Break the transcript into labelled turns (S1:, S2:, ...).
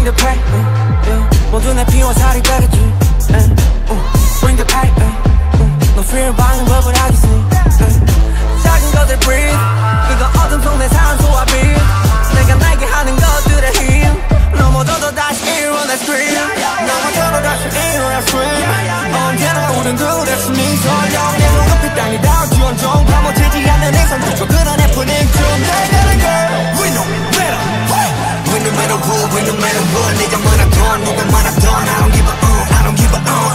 S1: the pain, 모두 내 피와 살이 되겠지. Bring the pain, 너 fear 방은 법을 하겠지. 작은 것들 breathe, 이거 어둠 속 내 산소와 빛. 내가 날게 하는 것들의 힘. 넘어져도 다시 일어나 scream. 넘어져도 다시 일어나 scream. 언제나 우린 그랬어 미소 영예로 높이 땅이 닿을지언정 파묻히지 않는 이상 그저 그런 해프닝 좀 내가는 girl. We no matter what, we no matter who, we no matter what. 네가 말하던 누가 말하던 I don't give a I don't give a